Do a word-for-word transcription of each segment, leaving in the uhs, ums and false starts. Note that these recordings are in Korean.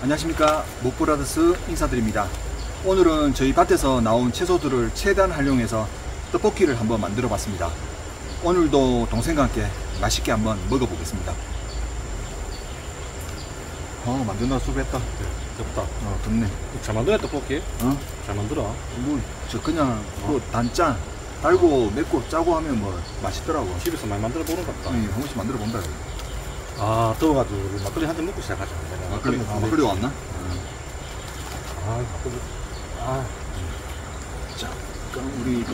안녕하십니까, 목브라더스 인사드립니다. 오늘은 저희 밭에서 나온 채소들을 최대한 활용해서 떡볶이를 한번 만들어 봤습니다. 오늘도 동생과 함께 맛있게 한번 먹어보겠습니다. 어, 만든다 수고했다. 덥다. 어, 덥네. 잘 만드네 떡볶이. 어? 잘 만들어. 뭐, 저 그냥 어? 뭐 단짠, 달고 맵고 짜고 하면 뭐 맛있더라고. 집에서 많이 만들어 보는 것 같다. 응, 한 번씩 만들어 본다. 아 더워가지고 우리 막걸리 한 잔 먹고 시작하자. 내가 막걸리, 먹고 아, 막걸리 왔나? 아 막걸리. 아 자, 그럼 우리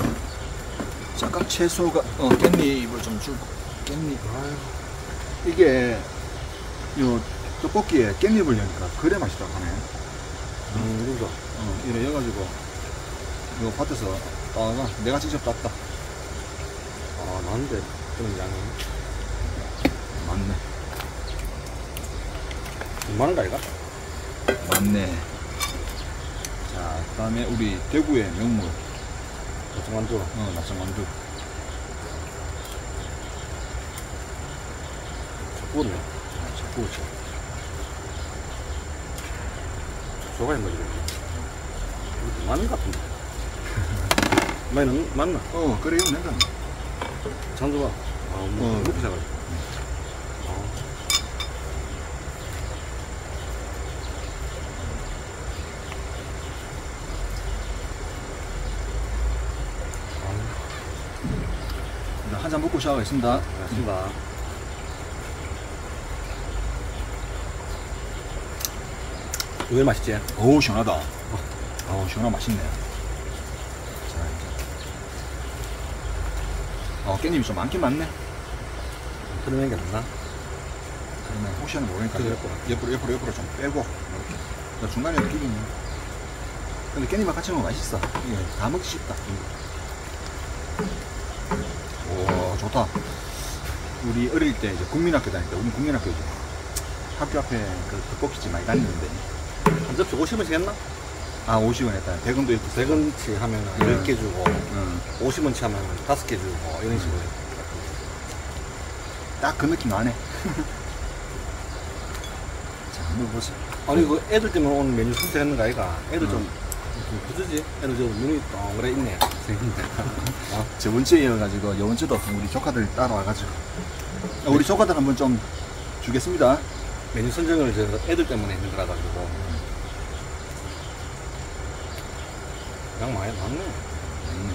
잠깐 채소가 어 깻잎을 좀 주고 깻잎. 아유. 이게 요 떡볶이에 깻잎을 넣으니까 그래 맛있다고 하네. 음 이거. 어, 이래 해가지고 요 밭에서 따가 내가 직접 땄다. 아 나는데 그런 양이 맞네. 얼마나가 이가? 맞네. 자, 그다음에 우리 대구의 명물 고추만두. 어 납작만두. 구웠네. 아, 자꾸 그렇죠. 소가이 먹이네. 이거 많은 것 같은데. 많이 맞나? 어, 그래 이건 내가. 장도가. 아 뭐, 어. 먹고 시작하지. 한 잔 먹고 샤워했습니다. 맞습니다. 왜 맛있지? 어우 시원하다. 어우 시원하고 맛있네. 자 이제 어 깻잎이 좀 많긴 많네. 그러는 게 낫나? 그러면 혹시나 모르니까 그래, 옆으로 옆으로 옆으로 옆으로 좀 빼고 이렇게 중간에 끼기는. 근데 깻잎과 같이 먹으면 맛있어. 이게 다 먹기 쉽다. 오 좋다. 우리 어릴 때 이제 국민학교 다닐 때 우리 국민학교지. 학교 앞에 그 떡볶이집 많이 다녔는데. 한 접시 오십 원씩 했나? 아 오십 원 했다. 백 원도 있고. 백 원치 하면 응. 열 개 주고, 응. 오십 원치 하면 다섯 개 주고, 이런 식으로. 딱 그 느낌 나네. 자 한번 보자. 아니, 그 애들 때문에 오늘 메뉴 선택했는 거 아이가? 애들 응. 좀, 좀 부주지? 애들 좀 눈이 동그래 있네. 생긴데. 어, 저번 주에 이어가지고 이번 주도 우리 조카들 따라와가지고 어, 우리 조카들 한번 좀 주겠습니다. 메뉴 선정을 저 애들 때문에 했는 거라 가지고. 양 많이 많네. 음.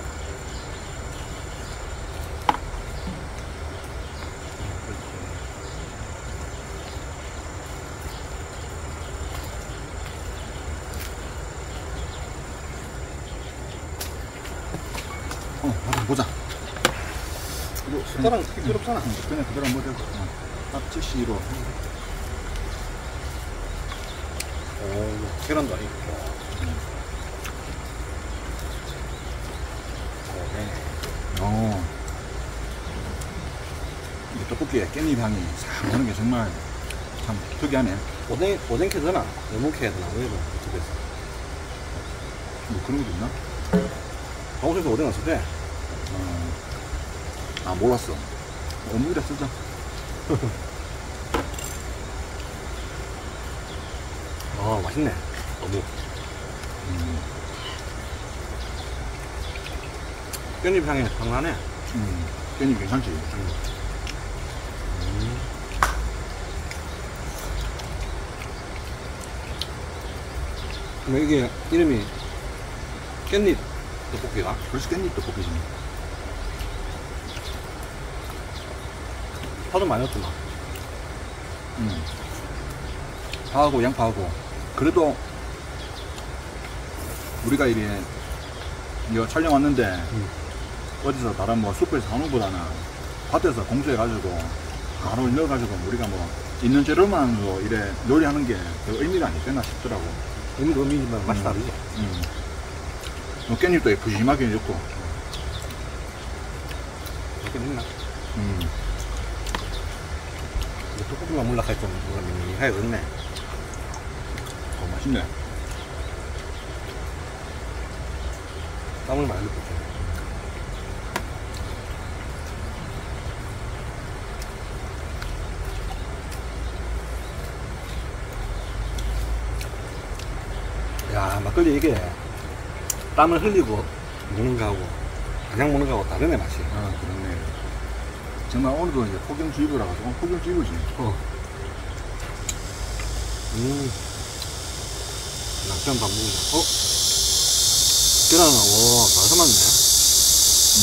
어, 한번 보자. 이거 숟가락 특히 필요 없잖아. 응, 그냥 그대로 한번 되고 합치시로. 오, 계란도 아니고. 어. 이 떡볶이에 깻잎 향이 싹 나는 게 정말 참 특이하네. 오뎅, 오뎅 캐 되나? 레몬 캐야 되나? 왜 이거 집에서. 뭐 그런 것도 있나? 방울에서 오뎅 안 쓰대? 어. 아 몰랐어. 어묵이라 쓰자. 아, 맛있네. 어묵. 음. 깻잎 향이 강하네. 음. 깻잎 괜찮지? 음. 그럼 이게 이름이 깻잎 떡볶이가? 벌써 깻잎 떡볶이지. 파도 많이 넣었구나. 음. 파하고 양파하고. 그래도 우리가 이래 이거 촬영 왔는데 음. 어디서 다른 뭐 슈퍼에서 사는 것보다는 밭에서 공수해가지고 바로 넣어가지고 우리가 뭐 있는 재료만으로 이래 요리하는 게 더 의미가 아니겠나 싶더라고. 의미도 의미지만 맛이 음. 다르지. 음. 뭐 깻잎도 푸짐하게 넣고. 이렇게 했나? 음. 떡볶이만 물락할 좀 밍밍하게 넣네. 어, 맛있네. 땀을 많이 넣고. 야, 막걸리 이게 땀을 흘리고 먹는 거하고 그냥 먹는 거하고 다르네, 맛이. 아, 그렇네. 정말 오늘도 이제 폭염주의보라 가지고, 폭염주의보지. 어. 음. 남편 밥 먹는다. 어? 계란은, 오, 다 삶았네. 음.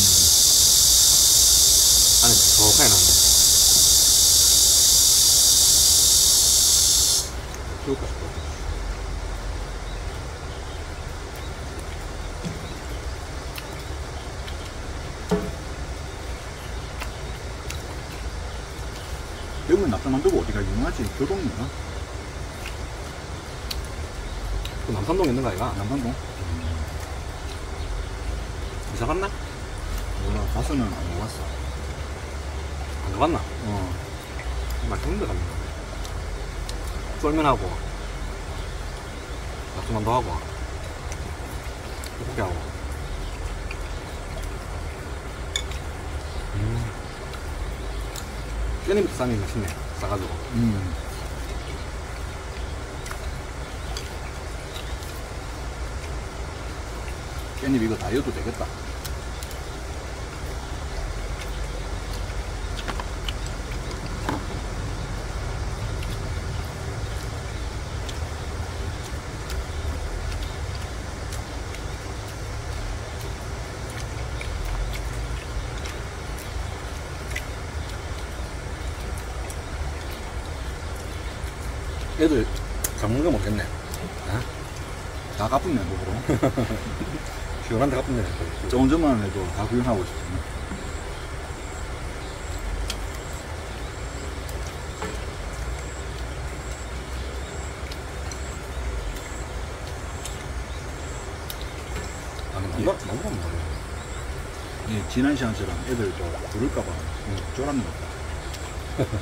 안에 촉촉하게 났네. 키울까 싶어. 대구에 납작만두가 어디가 유명하지? 교동인가? 그 남산동에 있는 거 아이가? 남산동? 이사 갔나? 몰라, 가서는 안 먹었어. 안 가봤나? 어. 맛있는 데 갔나? 쫄면하고, 낙수만두 하고, 떡볶이하고. 음. 깻잎부터 싸니 맛있네. 싸가지고. 음. 깻잎 이거 다이어트 되겠다. 애들 잘 먹는 거 먹겠네. 어? 다 가뿐네, 그거로. 시원한 데 같은데. 조금 전만 해도 다 구경하고 싶네. 아니, 뭔가, 뭔가 먹네. 이 지난 시간처럼 애들 또 부를까봐 응, 쫄았는 것 같다.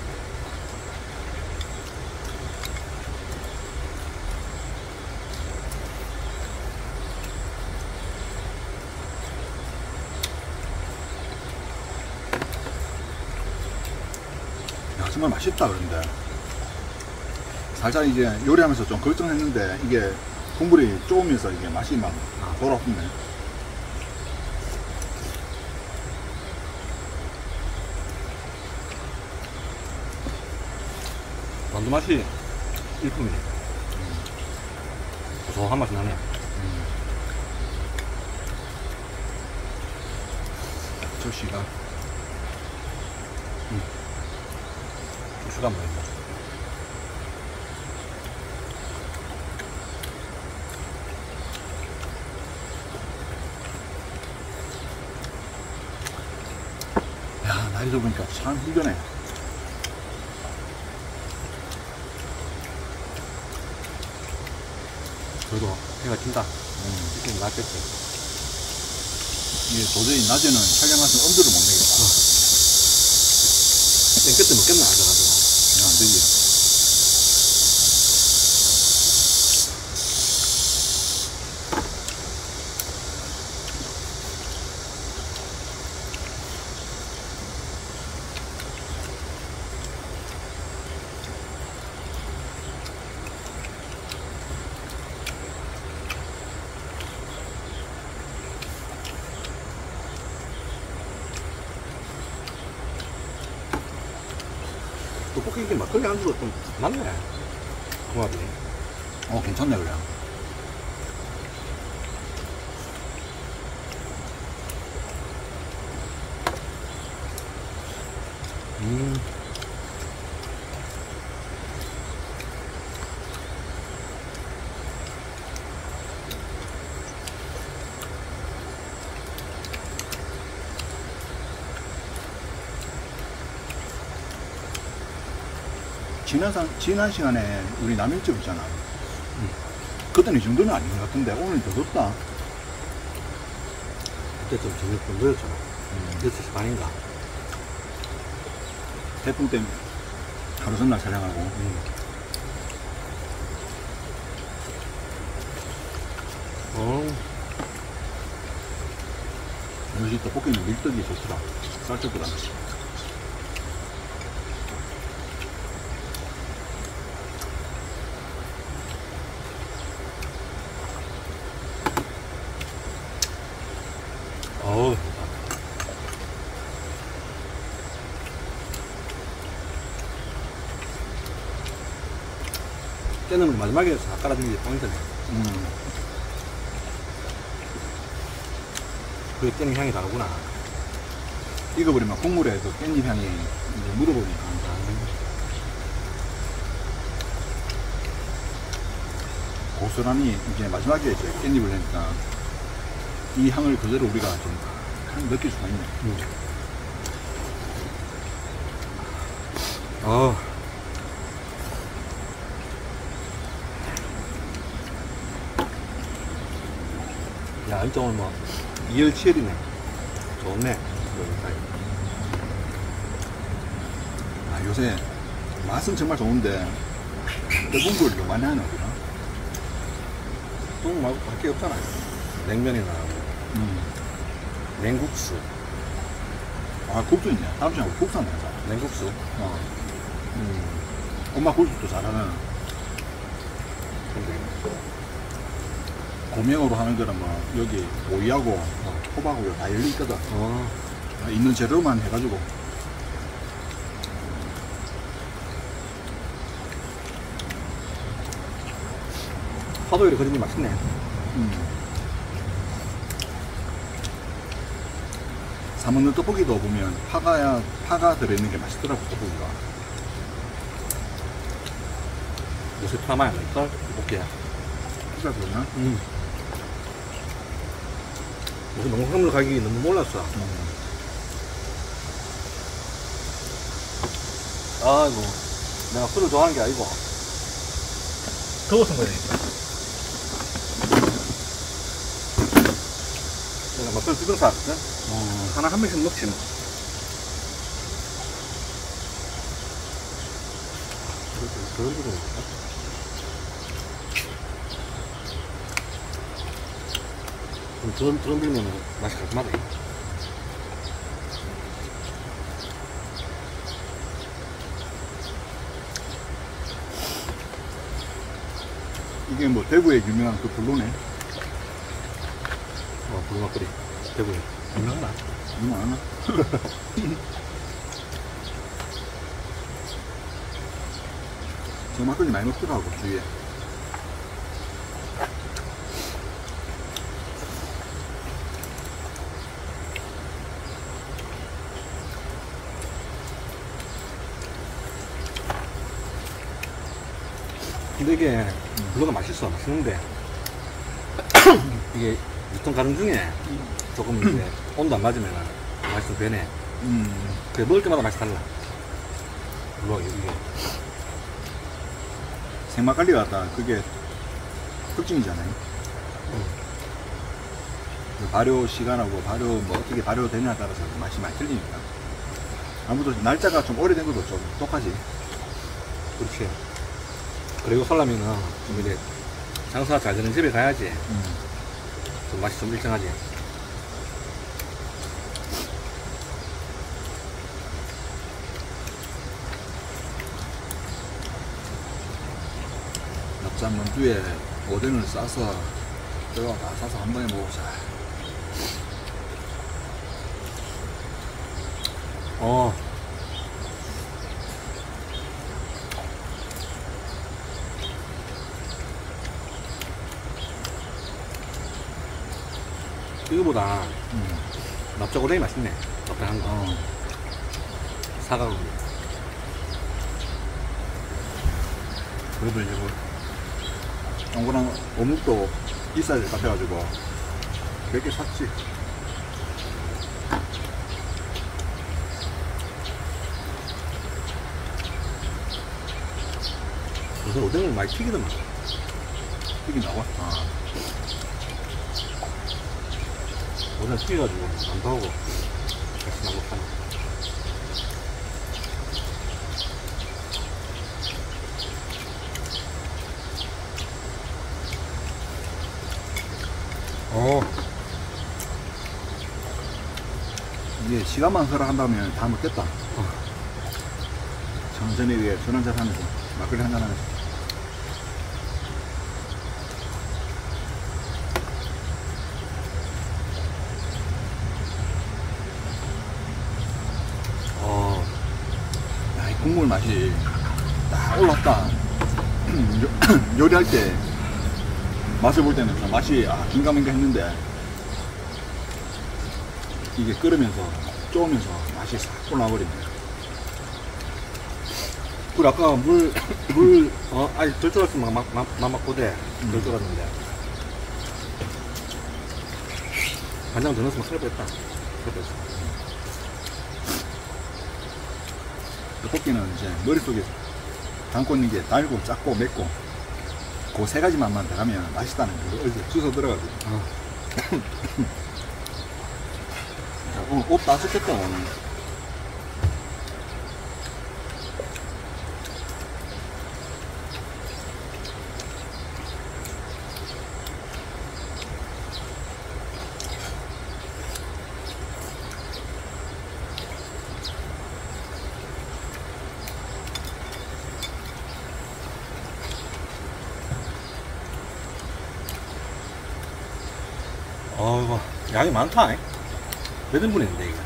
야, 정말 맛있다. 그런데 살짝 이제 요리하면서 좀 걱정했는데 이게 국물이 조금해서 이게 맛이 막 돌아붙네. 만두 맛이 일품이네. 음. 고소한 맛이 나네. 음. 저 씨가 음. 수가 보인다. 야, 나이 들어보니까 참 힘드네. 그래도 해가 진다. 음. 이렇게 낫겠지. 이게 도저히 낮에는 촬영해서 엄두를 못 내겠다. 땡볕 때 먹겠나, 앉아가지고. 그냥 안 되지. 떡볶이 이게 막걸리 안주로 좀 맞네. 궁합이. 어, 괜찮네, 그래. 음. 지난, 상- 지난 시간에 우리 남일집 있잖아. 음. 그때는 이 정도는 아닌 것 같은데 오늘 더 덥다. 그때 좀 저녁 좀 늦었잖아. 음. 여섯 시 반인가. 태풍 때문에 하루 전날 촬영하고. 음. 어. 역시 떡볶이는 밀떡이 좋더라. 쌀떡보다. 깨는 마지막에 싹 깔아주는 게 포인트네. 음. 그게 깻잎 향이 다르구나. 익어버리면 국물에 그 깻잎 향이 이제 묻어버리니까. 고스란히 이제 마지막에 이제 깻잎을 넣으니까 이 향을 그대로 우리가 좀 느낄 수가 있네. 음. 어. 야, 진짜 오늘 뭐, 이열치열이네. 좋네. 아, 요새 맛은 정말 좋은데 뜨거운 걸 좀 많이 하는 거구나. 똥 말고 밖에 없잖아요. 냉면이나 음. 냉국수. 아, 국도 있네. 다음 주에 국수 한번 하자. 냉국수. 어. 음. 엄마 국수도 잘하는. 근데, 고명으로 하는 거는 뭐 여기 오이하고 어. 호박하고 다 열려 있거든. 어. 있는 재료만 해가지고. 화도열이 그런지 맛있네. 음. 사먹는 떡볶이도 보면 파가야 파가 들어있는 게 맛있더라고. 떡볶이가. 요새 파마야, 널 떡볶이야. 피자 그러나? 음. 요새 농산물 가격이 너무 몰랐어. 음. 아이고, 내가 술을 좋아하는 게 아니고. 더워서 그러니까. 내가 막걸리 두병 샀거든? 어. 하나 한 병씩 먹지 뭐. 그런 부분 있을까? 좀 드럼, 드럼 들면 맛이 깔끔하다. 이게 뭐 대구의 유명한 그 블로네. 어, 불막걸리. 대구에. 유명하나? 유명하나? 저 막걸리 많이 먹더라고 주위에. 근데 이게 블루가 맛있어. 맛있는데 이게 유통 과정 중에 조금 이제 온도 안 맞으면 맛이 좀 변해. 음. 그 먹을 때마다 맛이 달라. 블루가 이게. 생막걸리 같다. 그게 특징이잖아요. 음. 그 발효 시간하고 발효 뭐 어떻게 발효되냐에 따라서 맛이 많이 틀리니까. 아무도 날짜가 좀 오래된 것도 좀 똑하지. 그렇지. 그리고 살려면은 좀 이제 장사가 잘 되는 집에 가야지 음. 좀 맛이 좀 일정하지. 납작 만두에 오뎅을 싸서 뼈가 다 싸서 한 번에 먹어보자. 어. 이거보다 음. 납작오뎅이 맛있네. 납작한 거. 어. 사과로. 그래도 이제 뭐 동그란 어묵도 비싸질 것 같아가지고 몇 개 샀지. 요새 오뎅을 많이 튀기더만. 튀긴 나와. 아. 오뎅 튀겨가지고 만두하고 같이 나고 파네. 어. 이게 시간만 허락한다면 다 먹겠다. 어. 천천히 위에 술 한잔 하면서 막걸리 한잔 하면서. 어. 야, 이 국물 맛이 딱 올랐다. 음, 요- 요리할 때 맛을 볼 때는 좀 맛이 아, 긴가민가 했는데 이게 끓으면서 쪼으면서 맛이 싹 올라와버립니다. 그 아까 물, 물, 어, 아니, 덜 졸았으면 막, 막, 막, 막 고대. 덜 졸았는데. 간장 더 넣었으면 큰일 뻔했다. 큰일 뻔했어. 떡볶이는 이제 머릿속에 담고 있는 게 달고 짭고 맵고 그 세 가지 맛만 들어가면 맛있다는 걸 어디서 주워 들어가지고 어. 자, 오늘 옷 따뜻했다 오늘. 어이구, 양이 많다. 몇 인분인데, 이게.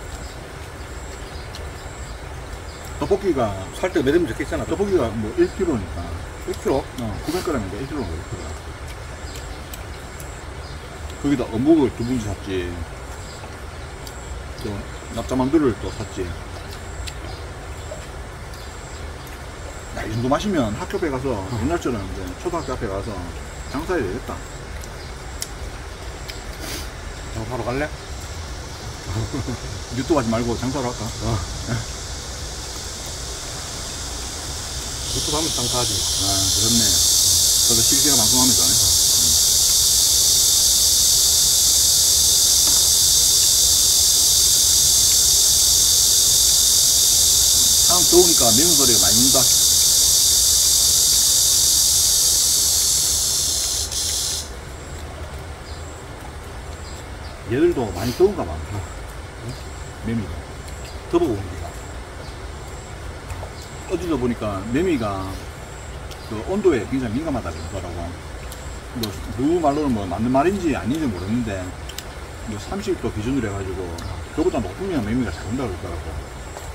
떡볶이가 살 때 몇 인분 적혀 있잖아. 떡볶이가 뭐 일 킬로그램이니까 일 킬로그램? 어, 구백 그램인데 일 킬로그램 일 킬로그램. 거기다 어묵을 두 분씩 샀지. 또 납작만두를 또 샀지. 야, 이 정도 마시면 학교 앞에 가서 옛날처럼 이제 초등학교 앞에 가서 장사해야 되겠다. 장사하러 갈래? 유튜브 하지 말고 장사로 할까? 어. 유튜브 하면 장사하지. 아, 그렇네. 저도 실시간 방송하면서 안 해서. 참 더우니까 매운 소리가 많이 난다. 얘들도 많이 더운가 봐. 매미가. 더 보고 옵니다. 어디서 보니까 매미가 그 온도에 굉장히 민감하다 그러더라고. 뭐, 누구 말로는 뭐 맞는 말인지 아닌지 모르는데, 뭐 삼십 도 기준으로 해가지고, 그보다 높으면 매미가 잘 온다 그러더라고.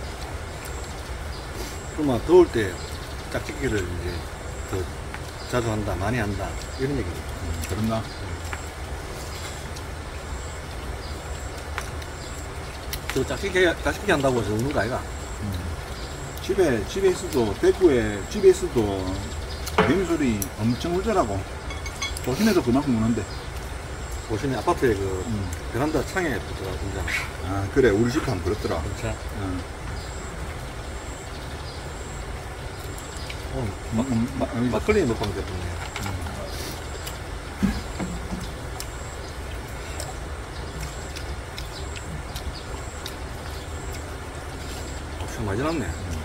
그러면 더울 때 짝짓기를 이제 더 자주 한다, 많이 한다. 이런 얘기죠. 음, 그런가? 저 짝짓기, 짝짓기 한다고 저 우는 거 아이가? 음. 집에, 집에 있어도, 대구에, 집에 있어도, 매미 소리 엄청 울더라고. 도심에도 그만큼 우는데. 보시면 아파트에 그 음. 베란다 창에 붙어가 진짜. 아, 그래. 우리 집도 한번 그렇더라. 진짜. 응. 어, 막, 음, 막, 음, 막걸리 먹방 때문에. 엄청 많이 났네.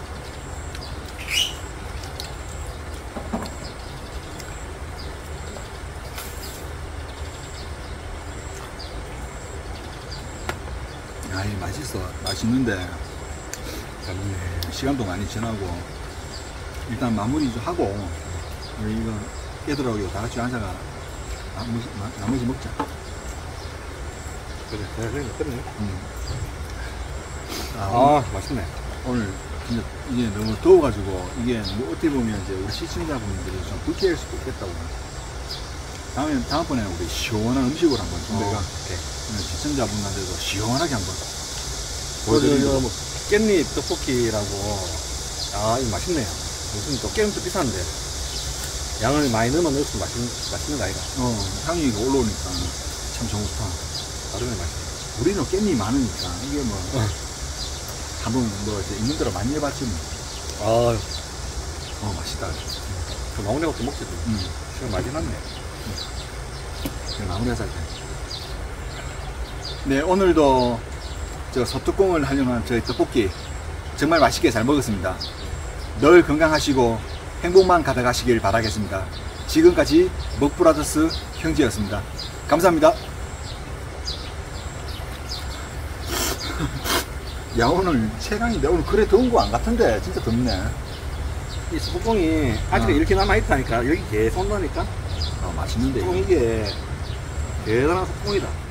아이, 맛있어. 맛있는데, 재밌네. 시간도 많이 지나고, 일단 마무리 좀 하고, 우리 이거 애들하고 다 같이 앉아가 나머지, 마- 나머지 먹자. 그래, 그래, 그래, 그래. 음. 아, 아, 맛있네. 오늘 진짜 이게 너무 더워가지고, 이게 뭐 어떻게 보면 이제 우리 시청자분들이 좀 불쾌할 수도 있겠다고. 다음에, 다음번에는 우리 시원한 음식을 한번 준비가, 어, 오케이. 시청자분한테도 시원하게 한번 그, 보여드리고. 저, 뭐, 깻잎 떡볶이라고. 아, 이거 맛있네요. 무슨 또 깻잎도 비싼데. 양을 많이 넣으면 넣을수록 맛있는, 맛있는 거 아이가? 어, 향이 올라오니까 참 좋다. 다르네, 맛있네. 우리는 깻잎이 많으니까, 이게 뭐, 어. 한번 뭐, 이제 있는 대로 많이 해봤지 뭐. 아, 어, 맛있다. 그 마무리 것도 먹지도. 음. 시간 많이 났네. 그냥 마무리해서 할게. 네, 오늘도 저 소뚜껑을 활용한 저희 떡볶이 정말 맛있게 잘 먹었습니다. 늘 건강하시고 행복만 가득하시길 바라겠습니다. 지금까지 먹브라더스 형제였습니다. 감사합니다. 야, 오늘 체감인데 오늘 그래 더운 거 안 같은데 진짜 덥네. 이 소뚜껑이 아직 어. 이렇게 남아있다니까. 여기 계속 온다니까. 어, 맛있는데 소뚜껑 이게. 이게 대단한 소뚜껑이다.